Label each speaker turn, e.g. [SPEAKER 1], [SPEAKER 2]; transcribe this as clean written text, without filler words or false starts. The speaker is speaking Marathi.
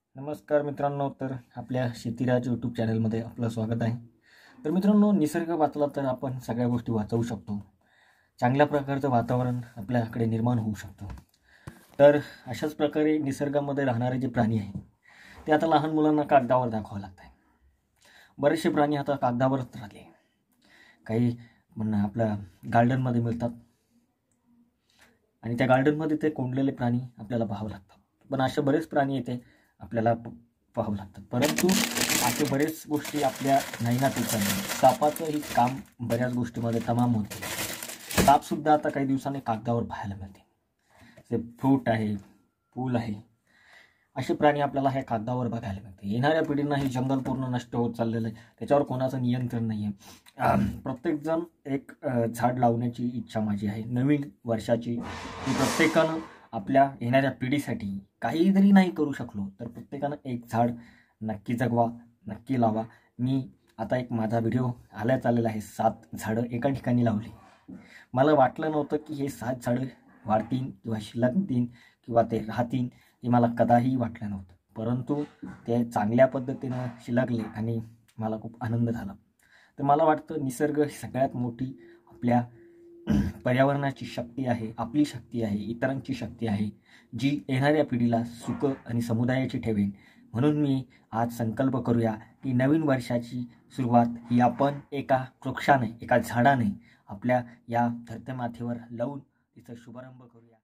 [SPEAKER 1] नमस्कार मित्रांनो, तर आपल्या शेतीराज यूट्यूब चॅनलमध्ये आपलं स्वागत आहे। तर मित्रांनो, निसर्ग वाचला तर आपण सगळ्या गोष्टी वाचवू शकतो। चांगल्या प्रकारचं वातावरण आपल्याकडे निर्माण होऊ शकतं। तर अशाच प्रकारे निसर्गामध्ये राहणारे जे प्राणी आहे ते आता लहान मुलांना कागदावर दाखवावं लागतं आहे। बरेचसे प्राणी आता कागदावरच राहिले, काही म्हणणं आपल्या गार्डनमध्ये मिळतात आणि त्या गार्डनमध्ये ते कोंडलेले प्राणी आपल्याला पाहावं लागतात। पण असे बरेच प्राणी येते आपल्याला पाहावं लागतात, परंतु असे बरेच गोष्टी आपल्या नाही ना त्याच्यामध्ये सापाचंही काम बऱ्याच गोष्टीमध्ये तमाम होते। सापसुद्धा आता काही दिवसांनी कागदावर पाहायला मिळते। ते फ्रूट आहे, फूल आहे, असे प्राणी आपल्याला हे कागदावर बघायला मिळते। येणाऱ्या पिढींना हे जंगल पूर्ण नष्ट होत चाललेलं आहे, त्याच्यावर कोणाचं नियंत्रण नाही आहे। प्रत्येकजण एक झाड लावण्याची इच्छा माझी आहे नवीन वर्षाची, की प्रत्येकानं आपल्या येणाऱ्या पिढीसाठी काही जरी नाही करू शकलो तर प्रत्येकानं एक झाड नक्की जगवा, नक्की लावा। मी आता एक माझा व्हिडिओ आलेला आहे, 7 झाडं एका ठिकाणी लावली। मला वाटलं नव्हतं की हे 7 झाडं वाढतील किंवा शिलकतील किंवा ते राहतील, हे मला कदाही वाटलं नव्हतं, परंतु ते चांगल्या पद्धतीनं शिलकले आणि मला खूप आनंद झाला। तर मला वाटतं निसर्ग सगळ्यात मोठी आपल्या पर्यावरणाची शक्ती आहे, आपली शक्ती आहे, इतरांची शक्ती आहे, जी येणाऱ्या पिढीला सुख आणि समुदायाची ठेवेल। म्हणून मी आज संकल्प करूया की नवीन वर्षाची सुरुवात ही आपण एका वृक्षाने, एका झाडाने आपल्या या धरतीमाथेवर लावून तिचा शुभारंभ करूया।